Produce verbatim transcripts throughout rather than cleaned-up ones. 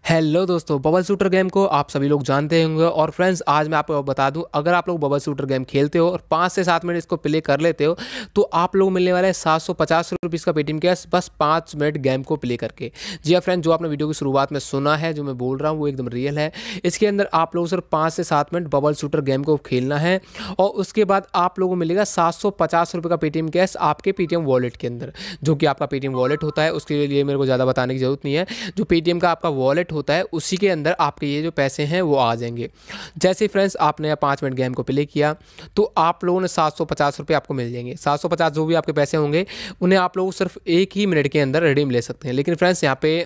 Hello दोस्तों, bubble shooter game को आप सभी लोग जानते होंगे। और फ्रेंड्स, आज मैं आपको बता दूं, अगर आप लोग बबल शूटर गेम खेलते हो और पाँच से सात मिनट इसको प्ले कर लेते हो तो आप लोग मिलने वाला है सात सौ पचास रुपीज़ का पेटीएम कैश, बस पाँच मिनट गेम को प्ले करके। जी हाँ फ्रेंड्स, जो आपने वीडियो की शुरुआत में सुना है, जो मैं बोल रहा हूँ वो एकदम रियल है। इसके अंदर आप लोगों सिर्फ पाँच से सात मिनट बबल शूटर गेम को खेलना है और उसके बाद आप लोगों को मिलेगा सात सौ पचास रुपये का पेटीएम कैश आपके पेटीएम वॉलेट के अंदर, जो कि आपका पेटीएम वॉलेट होता है। उसके लिए मेरे को ज़्यादा बताने की जरूरत नहीं है। जो पेटीएम का आपका वॉलेट होता है उसी के अंदर आपके ये जो पैसे हैं वो आ जाएंगे। जैसे फ्रेंड्स आपने पाँच मिनट गेम को प्ले किया तो आप लोगों ने सात सौ पचास रुपये आपको मिल जाएंगे। सात सौ पचास जो भी आपके पैसे होंगे उन्हें आप लोग सिर्फ एक ही मिनट के अंदर रिडीम ले सकते हैं। लेकिन फ्रेंड्स यहाँ पे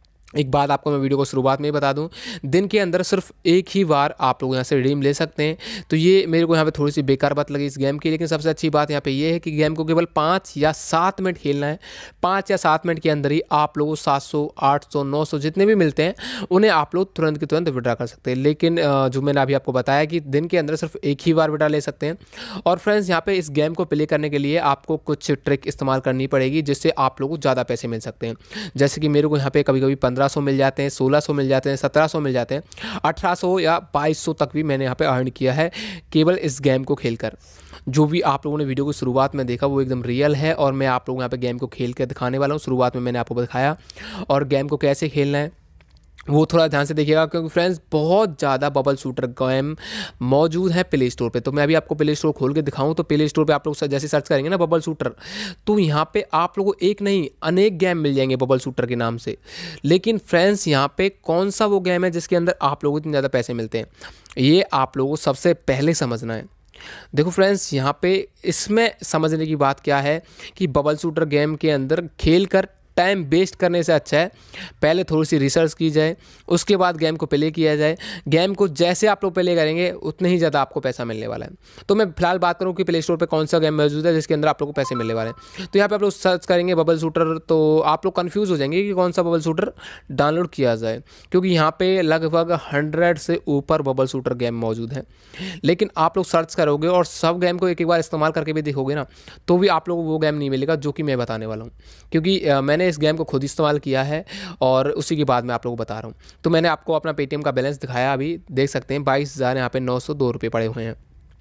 एक बात आपको मैं वीडियो को शुरुआत में ही बता दूं, दिन के अंदर सिर्फ एक ही बार आप लोग यहाँ से रिडीम ले सकते हैं। तो ये मेरे को यहाँ पे थोड़ी सी बेकार बात लगी इस गेम की। लेकिन सबसे अच्छी बात यहाँ पे ये है कि गेम को केवल पाँच या सात मिनट खेलना है। पाँच या सात मिनट के अंदर ही आप लोगों को सात सौ आठ सौ नौ सौ जितने भी मिलते हैं उन्हें आप लोग तुरंत के तुरंत विड्रा कर सकते हैं। लेकिन जो मैंने अभी आपको बताया कि दिन के अंदर सिर्फ एक ही बार विड्रा ले सकते हैं। और फ्रेंड्स यहाँ पे इस गेम को प्ले करने के लिए आपको कुछ ट्रिक इस्तेमाल करनी पड़ेगी जिससे आप लोगों को ज़्यादा पैसे मिल सकते हैं। जैसे कि मेरे को यहाँ पे कभी कभी पंद्रह सौ मिल जाते हैं, सोलह सौ मिल जाते हैं, सत्रह सौ मिल जाते हैं, अठारह सौ या बाईस सौ तक भी मैंने यहाँ पे अर्न किया है केवल इस गेम को खेलकर। जो भी आप लोगों ने वीडियो को शुरुआत में देखा वो एकदम रियल है और मैं आप लोगों को यहाँ पे गेम को खेल कर दिखाने वाला हूँ। शुरुआत में मैंने आपको दिखाया और गेम को कैसे खेलना है वो थोड़ा ध्यान से देखिएगा, क्योंकि फ्रेंड्स बहुत ज़्यादा बबल शूटर गेम मौजूद है प्ले स्टोर पे। तो मैं अभी आपको प्ले स्टोर खोल के दिखाऊं तो प्ले स्टोर पे आप लोग जैसे सर्च करेंगे ना बबल शूटर, तो यहाँ पे आप लोगों को एक नहीं अनेक गेम मिल जाएंगे बबल शूटर के नाम से। लेकिन फ्रेंड्स यहाँ पे कौन सा वो गेम है जिसके अंदर आप लोगों को इतने ज़्यादा पैसे मिलते हैं, ये आप लोगों को सबसे पहले समझना है। देखो फ्रेंड्स, यहाँ पे इसमें समझने की बात क्या है कि बबल शूटर गेम के अंदर खेल कर टाइम वेस्ट करने से अच्छा है पहले थोड़ी सी रिसर्च की जाए, उसके बाद गेम को प्ले किया जाए। गेम को जैसे आप लोग प्ले करेंगे उतने ही ज़्यादा आपको पैसा मिलने वाला है। तो मैं फिलहाल बात करूं कि प्ले स्टोर पे कौन सा गेम मौजूद है जिसके अंदर आप लोग को पैसे मिलने वाले हैं। तो यहाँ पे आप लोग सर्च करेंगे बबल शूटर तो आप लोग कन्फ्यूज़ हो जाएंगे कि कौन सा बबल शूटर डाउनलोड किया जाए, क्योंकि यहाँ पे लगभग हंड्रेड से ऊपर बबल शूटर गेम मौजूद है। लेकिन आप लोग सर्च करोगे और सब गेम को एक एक बार इस्तेमाल करके भी देखोगे ना तो भी आप लोगों को वो गेम नहीं मिलेगा जो कि मैं बताने वाला हूँ, क्योंकि मैंने इस गेम को खुद इस्तेमाल किया है और उसी के बाद मैं आप लोगों को बता रहा हूँ। तो मैंने आपको अपना पेटीएम का बैलेंस दिखाया, अभी देख सकते हैं बाईस हज़ार यहाँ पे नौ सौ दो रुपये पड़े हुए हैं।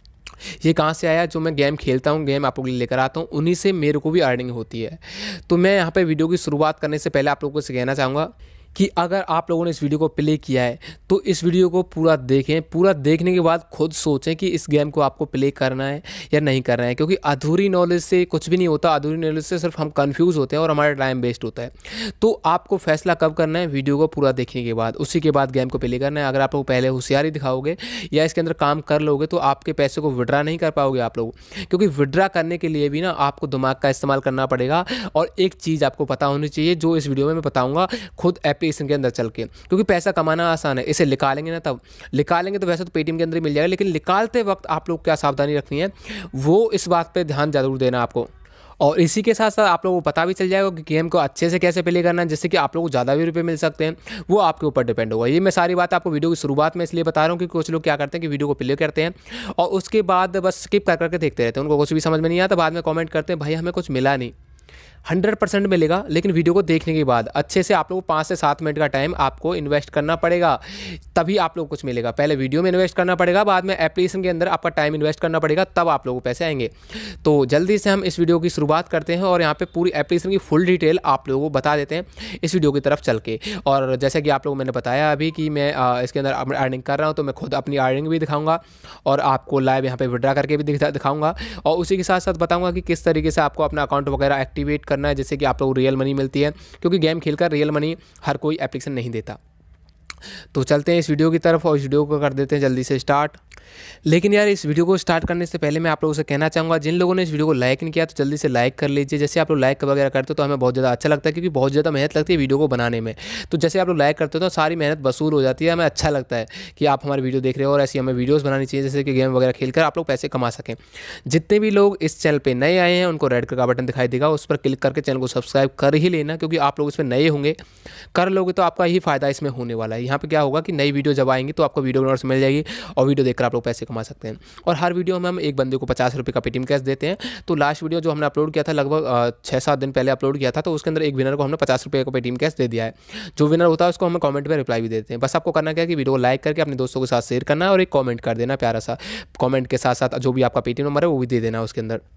ये कहाँ से आया? जो मैं गेम खेलता हूँ, गेम आप लोगों के लिए लेकर आता हूँ, उन्हीं से मेरे को भी अर्निंग होती है। तो मैं यहाँ पे वीडियो की शुरुआत करने से पहले आप लोगों को कहना चाहूँगा कि अगर आप लोगों ने इस वीडियो को प्ले किया है तो इस वीडियो को पूरा देखें। पूरा देखने के बाद खुद सोचें कि इस गेम को आपको प्ले करना है या नहीं करना है, क्योंकि अधूरी नॉलेज से कुछ भी नहीं होता। अधूरी नॉलेज से सिर्फ हम कंफ्यूज होते हैं और हमारा टाइम वेस्ट होता है। तो आपको फैसला कब करना है? वीडियो को पूरा देखने के बाद, उसी के बाद गेम को प्ले करना है। अगर आप लोग पहले होशियारी दिखाओगे या इसके अंदर काम कर लोगे तो आपके पैसे को विड्रा नहीं कर पाओगे आप लोग, क्योंकि विड्रा करने के लिए भी ना आपको दिमाग का इस्तेमाल करना पड़ेगा। और एक चीज़ आपको पता होनी चाहिए जो इस वीडियो में मैं बताऊँगा खुद एप्लीकेशन के अंदर चल के, क्योंकि पैसा कमाना आसान है। इसे निकालेंगे ना, तब निकालेंगे तो वैसे तो पेटीएम के अंदर ही मिल जाएगा, लेकिन निकालते वक्त आप लोग क्या सावधानी रखनी है वो इस बात पे ध्यान जरूर देना आपको। और इसी के साथ साथ आप लोगों को पता भी चल जाएगा कि गेम को अच्छे से कैसे प्ले करना है, जिससे कि आप लोगों को ज़्यादा भी रुपए मिल सकते हैं। वो आपके ऊपर डिपेंड होगा। ये मैं सारी बात आपको वीडियो की शुरुआत में इसलिए बता रहा हूँ कि कुछ लोग क्या करते हैं कि वीडियो को प्ले करते हैं और उसके बाद बस स्किप कर करके देखते रहते हैं, उनको कुछ भी समझ में नहीं आता। बाद में कॉमेंट करते हैं भाई हमें कुछ मिला नहीं। हंड्रेड परसेंट मिलेगा, लेकिन वीडियो को देखने के बाद अच्छे से आप लोगों को पाँच से सात मिनट का टाइम आपको इन्वेस्ट करना पड़ेगा, तभी आप लोग कुछ मिलेगा। पहले वीडियो में इन्वेस्ट करना पड़ेगा, बाद में एप्लीकेशन के अंदर आपका टाइम इन्वेस्ट करना पड़ेगा, तब आप लोगों को पैसे आएंगे। तो जल्दी से हम इस वीडियो की शुरुआत करते हैं और यहाँ पे पूरी एप्लीकेशन की फुल डिटेल आप लोगों को बता देते हैं इस वीडियो की तरफ चल के। और जैसा कि आप लोगों को मैंने बताया अभी कि मैं इसके अंदर अर्निंग कर रहा हूँ, तो मैं खुद अपनी अर्निंग भी दिखाऊंगा और आपको लाइव यहाँ पे विड्रा करके भी दिखाऊंगा। और उसी के साथ साथ बताऊंगा कि किस तरीके से आपको अपना अकाउंट वगैरह एक्टिवेट करना है, जिससे कि आप लोग रियल मनी मिलती है, क्योंकि गेम खेलकर रियल मनी हर कोई एप्लीकेशन नहीं देता। तो चलते हैं इस वीडियो की तरफ और इस वीडियो को कर देते हैं जल्दी से स्टार्ट। लेकिन यार इस वीडियो को स्टार्ट करने से पहले मैं आप लोगों से कहना चाहूँगा, जिन लोगों ने इस वीडियो को लाइक नहीं किया तो जल्दी से लाइक कर लीजिए। जैसे आप लोग लाइक वगैरह करते हो तो हमें बहुत ज़्यादा अच्छा लगता है, क्योंकि बहुत ज़्यादा मेहनत लगती है वीडियो को बनाने में। तो जैसे आप लोग लाइक करते हो तो सारी मेहनत वसूल हो जाती है। हमें अच्छा लगता है कि आप हमारी वीडियो देख रहे हो और ऐसी हमें वीडियोज़ बनानी चाहिए जैसे कि गेम वगैरह खेलकर आप लोग पैसे कमा सकें। जितने भी लोग इस चैनल पर नए आए हैं उनको रेड कलर का बटन दिखाई देगा, उस पर क्लिक करके चैनल को सब्सक्राइब कर ही लेना, क्योंकि आप लोग इसमें नए होंगे। कर लोगे तो आपका ही फ़ायदा इसमें होने वाला है। यहाँ पे क्या होगा कि नई वीडियो जब आएंगी तो आपको वीडियो नोट्स मिल जाएगी और वीडियो देखकर आप लोग पैसे कमा सकते हैं। और हर वीडियो में हम एक बंदे को पचास रुपये का पेटीएम कैश देते हैं। तो लास्ट वीडियो जो हमने अपलोड किया था लगभग छः सात दिन पहले अपलोड किया था, तो उसके अंदर एक विनर को हमने पचास रुपये का पेटीएम कैश दे दिया है। जो विनर होता है उसको हम कमेंट में रिप्लाई भी देते हैं। बस आपको करना क्या है कि वीडियो को लाइक करके अपने दोस्तों के साथ शेयर करना है और एक कमेंट कर देना प्यारा सा। कमेंट के साथ साथ जो भी आपका पेटीएम नंबर है वो भी दे देना उसके अंदर।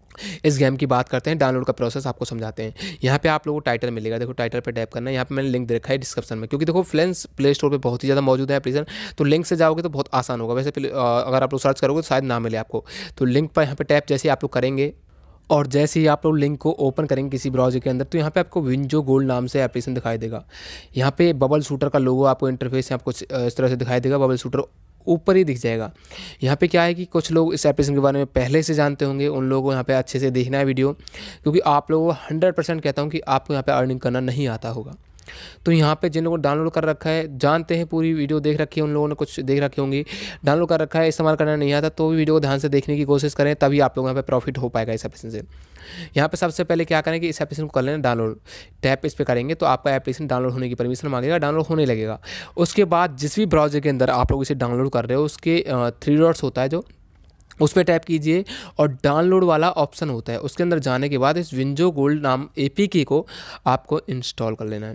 इस गेम की बात करते हैं, डाउनलोड का प्रोसेस आपको समझाते हैं। यहाँ पे आप लोगों को टाइटल मिलेगा, देखो टाइटल पे टैप करना है। यहाँ पे मैंने लिंक दे रखा है डिस्क्रिप्शन में, क्योंकि देखो फ्रेंड्स प्ले स्टोर पे बहुत ही ज़्यादा मौजूद है एप्लीकेशन, तो लिंक से जाओगे तो बहुत आसान होगा। वैसे अगर आप लोग सर्च करोगे तो शायद ना मिले आपको। तो लिंक पर यहाँ पे टैप जैसे आप लोग करेंगे और जैसे ही आप लोग लिंक को ओपन करेंगे किसी ब्राउज़र के अंदर, तो यहाँ पे आपको विंजो गोल्ड नाम से एप्लीकेशन दिखाई देगा। यहाँ पे बबल शूटर का लोगो आपको इंटरफेस आपको इस तरह से दिखाई देगा, बबल शूटर ऊपर ही दिख जाएगा। यहाँ पे क्या है कि कुछ लोग इस एप्लीकेशन के बारे में पहले से जानते होंगे, उन लोगों को यहाँ पे अच्छे से देखना है वीडियो, क्योंकि आप लोगों को हंड्रेड परसेंट कहता हूँ कि आपको यहाँ पे अर्निंग करना नहीं आता होगा। तो यहाँ पे जिन लोगों ने डाउनलोड कर रखा है, जानते हैं पूरी वीडियो देख रखी है, उन लोगों ने कुछ देख रखी होंगी। डाउनलोड कर रखा है, इस्तेमाल करना नहीं आता तो भी वीडियो को ध्यान से देखने की कोशिश करें, तभी आप लोगों यहाँ पे प्रॉफिट हो पाएगा इस एप्लीकेशन से। यहाँ पे सबसे पहले क्या करें कि इस एप्लीकेशन को कर लेना डाउनलोड। टैप इस पर करेंगे तो आपका एप्लीकेशन डाउनलोड होने की परमिशन मांगेगा, डाउनलोड होने लगेगा। उसके बाद जिस भी ब्राउज़र के अंदर आप लोग इसे डाउनलोड कर रहे हो उसके थ्री डॉट्स होता है जो, उस पर टैप कीजिए और डाउनलोड वाला ऑप्शन होता है, उसके अंदर जाने के बाद इस विंजो गोल्ड नाम एपीके को आपको इंस्टॉल कर लेना है।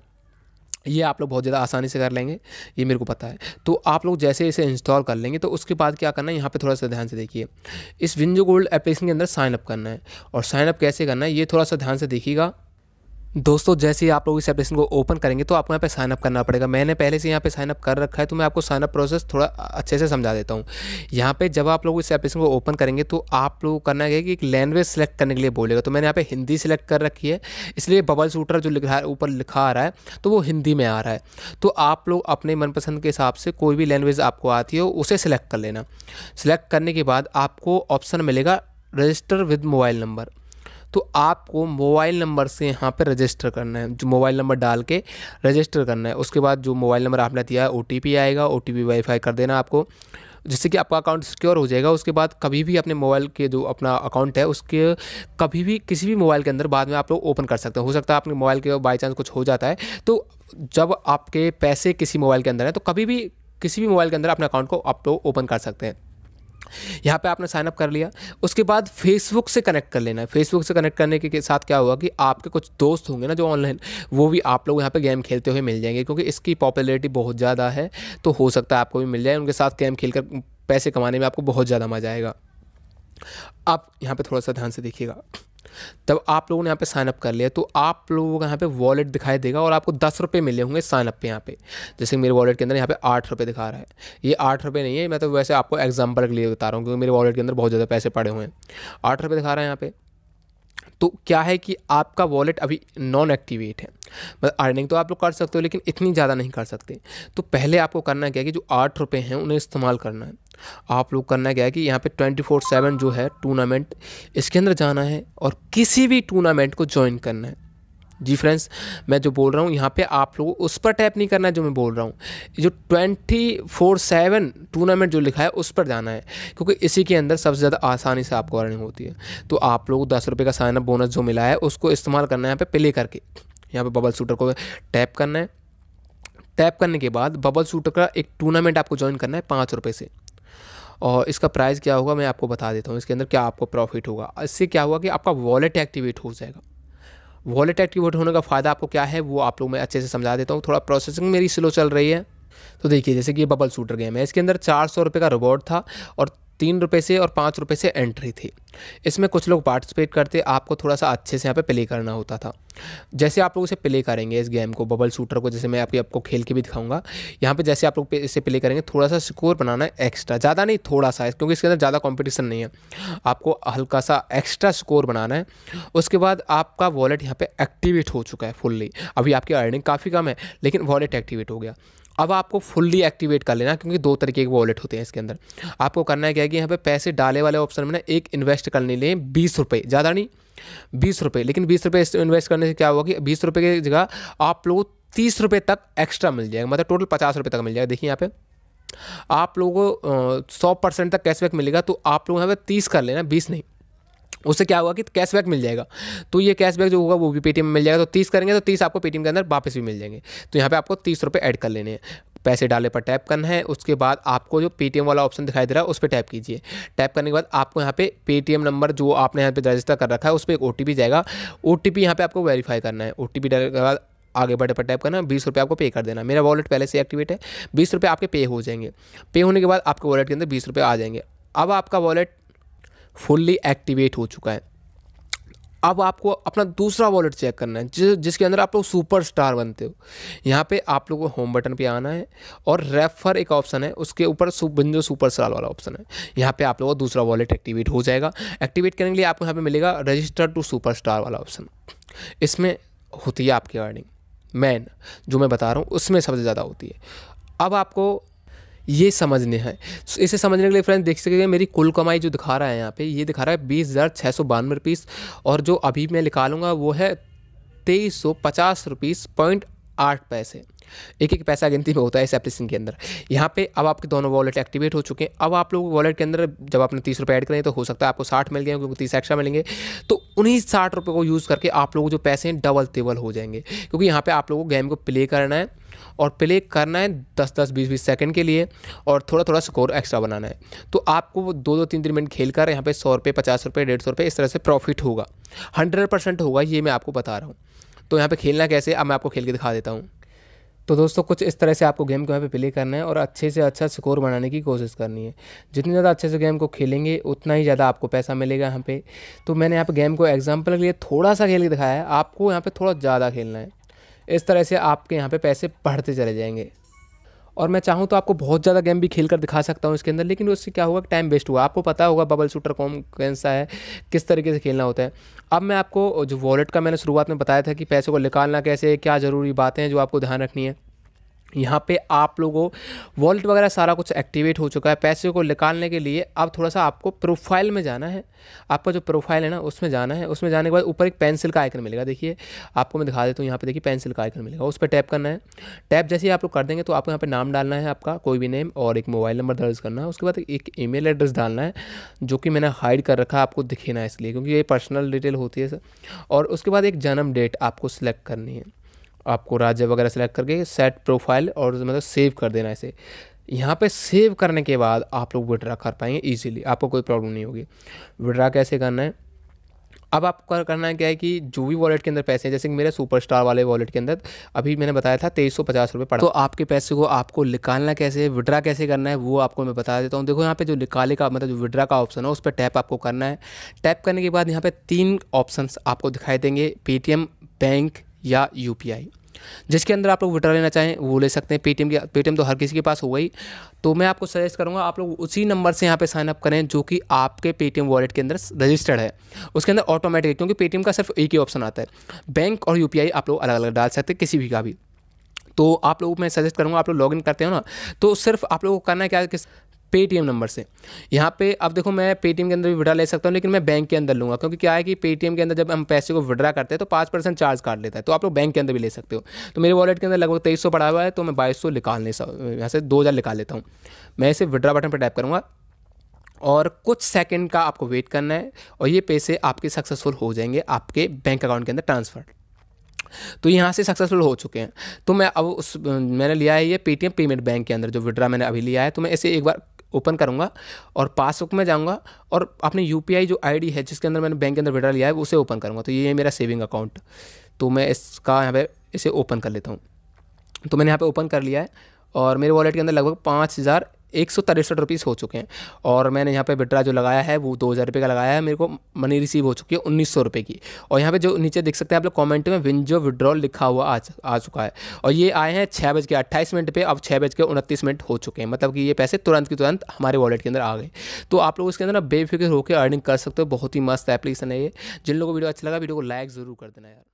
ये आप लोग बहुत ज़्यादा आसानी से कर लेंगे, ये मेरे को पता है। तो आप लोग जैसे इसे इंस्टॉल कर लेंगे तो उसके बाद क्या करना है, यहाँ पे थोड़ा सा ध्यान से देखिए। इस विंजो गोल्ड एप्लीकेशन के अंदर साइन अप करना है, और साइन अप कैसे करना है ये थोड़ा सा ध्यान से देखिएगा दोस्तों। जैसे ही आप लोग इस एप्लीकेशन को ओपन करेंगे तो आपको यहाँ पे साइन अप करना पड़ेगा। मैंने पहले से यहाँ पे साइन अप कर रखा है, तो मैं आपको साइन अप प्रोसेस थोड़ा अच्छे से समझा देता हूँ। यहाँ पे जब आप लोग इस एप्लीकेशन को ओपन करेंगे तो आप लोग करना है कि एक लैंग्वेज सेलेक्ट करने के लिए बोलेगा। तो मैंने यहाँ पे हिंदी सेलेक्ट कर रखी है, इसलिए बबल शूटर जो लिखा है ऊपर लिखा आ रहा है तो वो हिंदी में आ रहा है। तो आप लोग अपने मनपसंद के हिसाब से कोई भी लैंग्वेज आपको आती हो उसे सिलेक्ट कर लेना। सिलेक्ट करने के बाद आपको ऑप्शन मिलेगा रजिस्टर विद मोबाइल नंबर। तो आपको मोबाइल नंबर से यहाँ पे रजिस्टर करना है, जो मोबाइल नंबर डाल के रजिस्टर करना है। उसके बाद जो मोबाइल नंबर आपने दिया है ओटीपी आएगा, ओटीपी वेरीफाई कर देना आपको, जिससे कि आपका अकाउंट सिक्योर हो जाएगा। उसके बाद कभी भी अपने मोबाइल के जो अपना अकाउंट है उसके कभी भी किसी भी मोबाइल के अंदर बाद में आप लोग ओपन कर सकते हो। हो सकता है आपके मोबाइल के बाई चांस कुछ हो जाता है, तो जब आपके पैसे किसी मोबाइल के अंदर है तो कभी भी किसी भी मोबाइल के अंदर अपने अकाउंट को आप लोग ओपन कर सकते हैं। यहाँ पे आपने साइन अप कर लिया, उसके बाद फेसबुक से कनेक्ट कर लेना है। फेसबुक से कनेक्ट करने के साथ क्या होगा कि आपके कुछ दोस्त होंगे ना जो ऑनलाइन, वो भी आप लोग यहाँ पे गेम खेलते हुए मिल जाएंगे, क्योंकि इसकी पॉपुलैरिटी बहुत ज़्यादा है। तो हो सकता है आपको भी मिल जाए, उनके साथ गेम खेलकर पैसे कमाने में आपको बहुत ज़्यादा मज़ा आएगा। आप यहाँ पे थोड़ा सा ध्यान से देखिएगा। तब आप लोगों ने यहाँ पे साइन अप कर लिया तो आप लोगों को यहाँ पे वॉलेट दिखाई देगा और आपको दस रुपये मिले होंगे साइन अप पे। यहाँ पे जैसे मेरे वॉलेट के अंदर यहाँ पे आठ रुपये दिखा रहा है, ये आठ रुपये नहीं है, मैं तो वैसे आपको एग्जांपल के लिए बता रहा हूँ, क्योंकि मेरे वॉलेट के अंदर बहुत ज़्यादा पैसे पड़े हुए हैं। आठ रुपये दिखा रहा है यहाँ पे। तो क्या है कि आपका वॉलेट अभी नॉन एक्टिवेट है, मतलब अर्निंग तो आप लोग कर सकते हो लेकिन इतनी ज़्यादा नहीं कर सकते। तो पहले आपको करना क्या है कि जो आठ रुपये हैं उन्हें इस्तेमाल करना है। आप लोग करना क्या है कि यहाँ पे ट्वेंटी फोर सेवन जो है टूर्नामेंट, इसके अंदर जाना है और किसी भी टूर्नामेंट को ज्वाइन करना है। जी फ्रेंड्स, मैं जो बोल रहा हूँ यहाँ पे आप लोगों उस पर टैप नहीं करना है जो मैं बोल रहा हूँ, जो ट्वेंटी फोर सेवन टूर्नामेंट जो लिखा है उस पर जाना है, क्योंकि इसी के अंदर सबसे ज़्यादा आसानी से आपको अर्निंग होती है। तो आप लोग दस रुपये का साइन अप बोनस जो मिला है उसको इस्तेमाल करना है यहाँ पे प्ले करके। यहाँ पे बबल शूटर को टैप करना है। टैप करने के बाद बबल शूटर का एक टूर्नामेंट आपको ज्वाइन करना है पाँच रुपये से, और इसका प्राइस क्या होगा मैं आपको बता देता हूँ। इसके अंदर क्या आपको प्रॉफिट होगा, इससे क्या होगा कि आपका वॉलेट एक्टिवेट हो जाएगा। वॉलेट एक्टिवेट होने का फ़ायदा आपको क्या है वो आप लोग मैं अच्छे से समझा देता हूँ। थोड़ा प्रोसेसिंग मेरी स्लो चल रही है। तो देखिए जैसे कि ये बबल शूटर गेम है, इसके अंदर चार सौ रुपये का रिवॉर्ड था और तीन रुपये से और पाँच रुपये से एंट्री थी। इसमें कुछ लोग पार्टिसिपेट करते, आपको थोड़ा सा अच्छे से यहाँ पे प्ले करना होता था। जैसे आप लोग इसे प्ले करेंगे इस गेम को, बबल शूटर को, जैसे मैं आपको आपको खेल के भी दिखाऊंगा। यहाँ पे जैसे आप लोग इसे प्ले करेंगे थोड़ा सा स्कोर बनाना है एक्स्ट्रा, ज़्यादा नहीं थोड़ा सा, क्योंकि इसके अंदर ज़्यादा कॉम्पिटिशन नहीं है। आपको हल्का सा एक्स्ट्रा स्कोर बनाना है। उसके बाद आपका वॉलेट यहाँ पे एक्टिवेट हो चुका है फुल्ली। अभी आपकी अर्निंग काफ़ी कम है लेकिन वॉलेट एक्टिवेट हो गया। अब आपको फुल्ली एक्टिवेट कर लेना, क्योंकि दो तरीके के वॉलेट होते हैं इसके अंदर। आपको करना है क्या है कि यहाँ पे पैसे डाले वाले ऑप्शन में ना एक इन्वेस्ट करने लिए बीस रुपये, ज़्यादा नहीं बीस रुपये, लेकिन बीस रुपये इन्वेस्ट करने से क्या होगा कि बीस रुपये की जगह आप लोगों को तीस रुपये तक एक्स्ट्रा मिल जाएगा, मतलब टोटल पचास रुपये तक मिल जाएगा। देखिए यहाँ पे आप लोगों को सौ परसेंट तक कैशबैक मिलेगा, तो आप लोग यहाँ पे तीस कर लेना, बीस नहीं। उससे क्या होगा कि कैशबैक मिल जाएगा। तो ये कैशबैक जो होगा वो भी पेटीएम में मिल जाएगा। तो तीस करेंगे तो तीस आपको पेटीएम के अंदर वापस भी मिल जाएंगे। तो यहाँ पे आपको तीस रुपये ऐड कर लेने हैं। पैसे डाले पर टैप करना है। उसके बाद आपको जो पेटीएम वाला ऑप्शन दिखाई दे रहा है उस पर टैप कीजिए। टैप करने के बाद आपको यहाँ पे पेटीएम नंबर जो आपने यहाँ पे रजिस्टर कर रखा है उस पर एक ओ टी पी जाएगा। ओ टी पी यहाँ पे आपको वेरीफाई करना है। ओ टी पी डालने के बाद आगे बढ़े पर टैप करना, बीस रुपये आपको पे कर देना। मेरा वॉलेट पहले से एक्टिवेट है, बीस रुपये आपके पे हो जाएंगे। पे होने के बाद आपके वॉलेट के अंदर बीस रुपये आ जाएंगे। अब आपका वॉलेट फुल्ली एक्टिवेट हो चुका है। अब आपको अपना दूसरा वॉलेट चेक करना है जिस जिसके अंदर आप लोग सुपर स्टार बनते हो। यहाँ पे आप लोगों को होम बटन पे आना है और रेफर एक ऑप्शन है, उसके ऊपर बिंदु सुपर स्टार वाला ऑप्शन है। यहाँ पे आप लोगों का दूसरा वॉलेट एक्टिवेट हो जाएगा। एक्टिवेट करने के लिए आपको यहाँ पे मिलेगा रजिस्टर टू सुपर स्टार वाला ऑप्शन। इसमें होती है आपकी अर्निंग, मैन जो मैं बता रहा हूँ उसमें सबसे ज़्यादा होती है। अब आपको ये समझने हैं। इसे समझने के लिए फ्रेंड्स देख सकते हैं मेरी कुल कमाई जो दिखा रहा है यहाँ पे, ये दिखा रहा है बीस हज़ार छः सौ बानवे रुपीज़, और जो अभी मैं निकालूंगा वो है तेईस सौ पचास रुपीज़ पॉइंट आठ पैसे। एक एक पैसा गिनती में होता है इस एप्लीकेशन के अंदर। यहाँ पे अब आपके दोनों वॉलेट एक्टिवेट हो चुके हैं। अब आप लोग वॉलेट के अंदर जब आपने तीस रुपये ऐड करें तो हो सकता है आपको साठ मिल गए, क्योंकि तीस एक्स्ट्रा मिलेंगे। तो उन्हीं साठ रुपये को यूज़ करके आप लोगों जो पैसे हैं डबल टेबल हो जाएंगे, क्योंकि यहाँ पे आप लोगों को गेम को प्ले करना है और प्ले करना है दस दस बीस बीस सेकंड के लिए, और थोड़ा थोड़ा स्कोर एक्स्ट्रा बनाना है। तो आपको दो दो तीन तीन मिनट खेल कर यहाँ पे सौ रुपये पचास रुपये डेढ़ सौ रुपये इस तरह से प्रॉफिट होगा। हंड्रेड परसेंट होगा, ये मैं आपको बता रहा हूँ। तो यहाँ पे खेलना कैसे, अब मैं आपको खेल के दिखा देता हूँ। तो दोस्तों कुछ इस तरह से आपको गेम को यहाँ पे प्ले करना है और अच्छे से अच्छा स्कोर बनाने की कोशिश करनी है। जितनी ज़्यादा अच्छे से गेम को खेलेंगे उतना ही ज़्यादा आपको पैसा मिलेगा यहाँ पे। तो मैंने यहाँ पे गेम को एग्जांपल के लिए थोड़ा सा खेल के दिखाया है, आपको यहाँ पे थोड़ा ज़्यादा खेलना है। इस तरह से आपके यहाँ पे पैसे बढ़ते चले जाएंगे। और मैं चाहूँ तो आपको बहुत ज़्यादा गेम भी खेल कर दिखा सकता हूँ इसके अंदर, लेकिन उससे क्या होगा, टाइम वेस्ट हुआ। आपको पता होगा बबल शूटर कौन कौन सा है, किस तरीके से खेलना होता है। अब मैं आपको जो वॉलेट का मैंने शुरुआत में बताया था कि पैसे को निकालना कैसे, क्या ज़रूरी बातें हैं जो आपको ध्यान रखनी है। यहाँ पे आप लोगों वॉलेट वगैरह सारा कुछ एक्टिवेट हो चुका है। पैसे को निकालने के लिए अब थोड़ा सा आपको प्रोफाइल में जाना है। आपका जो प्रोफाइल है ना उसमें जाना है। उसमें जाने के बाद ऊपर एक पेंसिल का आइकन मिलेगा, देखिए आपको मैं दिखा देता हूँ। यहाँ पे देखिए पेंसिल का आइकन मिलेगा, उस पर टैप करना है। टैप जैसे ही आप लोग कर देंगे तो आपको यहाँ पे नाम डालना है, आपका कोई भी नेम, और एक मोबाइल नंबर दर्ज करना है। उसके बाद एक ईमेल एड्रेस डालना है जो कि मैंने हाइड कर रखा है, आपको दिखे ना इसलिए, क्योंकि ये पर्सनल डिटेल होती है सर। और उसके बाद एक जन्म डेट आपको सिलेक्ट करनी है। आपको राज्य वगैरह सेलेक्ट करके सेट प्रोफाइल और मतलब सेव कर देना है इसे। यहाँ पे सेव करने के बाद आप लोग विड्रा कर पाएंगे इजीली, आपको कोई प्रॉब्लम नहीं होगी। विड्रा कैसे करना है, अब आपको करना है क्या है कि जो भी वॉलेट के अंदर पैसे हैं, जैसे कि मेरे सुपरस्टार वाले वॉलेट के अंदर अभी मैंने बताया था तेईस सौ पचास रुपये पड़ा, तो आपके पैसे को आपको निकालना कैसे है, विड्रा कैसे करना है, वो आपको मैं बता देता हूँ। देखो यहाँ पे जो निकाले का मतलब जो विड्रा का ऑप्शन है उस पर टैप आपको करना है। टैप करने के बाद यहाँ पे तीन ऑप्शंस आपको दिखाई देंगे, पेटीएम, बैंक या यूपीआई। जिसके अंदर आप लोग विड्रा लेना चाहें वो ले सकते हैं। पेटीएम के पेटीएम तो हर किसी के पास होगा ही, तो मैं आपको सजेस्ट करूंगा आप लोग उसी नंबर से यहाँ पे साइन अप करें जो कि आपके पेटीएम वॉलेट के अंदर रजिस्टर्ड है। उसके अंदर ऑटोमेटिक, क्योंकि पेटीएम का सिर्फ एक ही ऑप्शन आता है। बैंक और यूपीआई आप लोग अलग अलग डाल सकते हैं, किसी भी का भी। तो आप लोगों को मैं सजेस्ट करूँगा आप लोग लॉगिन करते हो ना, तो सिर्फ आप लोगों को करना है क्या, किस पेटीएम नंबर से। यहाँ पे अब देखो मैं पेटीएम के अंदर भी विड्रा ले सकता हूँ, लेकिन मैं बैंक के अंदर लूँगा, क्योंकि क्या है कि पेटीएम के अंदर जब हम पैसे को विड्रा करते हैं तो पाँच परसेंट चार्ज काट लेता है। तो आप लोग बैंक के अंदर भी ले सकते हो। तो मेरे वॉलेट के अंदर लगभग तेईस सौ पड़ा हुआ है, तो मैं बाईस सौ निकालने यहाँ से दो हज़ार निकाल लेता हूँ। मैं इसे विड्रा बटन पर टैप करूँगा और कुछ सेकंड का आपको वेट करना है, और ये पैसे आपके सक्सेसफुल हो जाएंगे आपके बैंक अकाउंट के अंदर ट्रांसफर। तो यहाँ से सक्सेसफुल हो चुके हैं। तो मैं अब उस मैंने लिया है ये पेटीएम पेमेंट बैंक के अंदर जो विड्रा मैंने अभी लिया है, तो मैं इसे एक बार ओपन करूँगा और पासबुक में जाऊँगा और अपने यूपीआई जो आईडी है जिसके अंदर मैंने बैंक के अंदर विड्रा लिया है उसे ओपन करूँगा। तो ये है मेरा सेविंग अकाउंट, तो मैं इसका यहाँ पे इसे ओपन कर लेता हूँ। तो मैंने यहाँ पे ओपन कर लिया है और मेरे वॉलेट के अंदर लगभग पाँच हज़ार एक सौ तिरसठ रुपीज़ हो चुके हैं। और मैंने यहाँ पे विड्रा जो लगाया है वो दो हज़ार रुपये का लगाया है, मेरे को मनी रिसीव हो चुकी है उन्नीस सौ रुपये की। और यहाँ पे जो नीचे देख सकते हैं आप लोग कमेंट में विंजो विड्रॉल लिखा हुआ आ, आ चुका है, और ये आए हैं छः बज के अट्ठाईस मिनट पे। अब छः बज के उनतीस मिनट हो चुके हैं, मतलब कि ये पैसे तुरंत की तुरंत हमारे वॉलेट के अंदर आ गए। तो आप लोग इसके अंदर बेफिक्र होकर अर्निंग कर सकते हो। बहुत ही मस्त एप्लीकेशन है ये। जिन लोगों को वीडियो अच्छा लगा वीडियो को लाइक ज़रूर कर देना यार।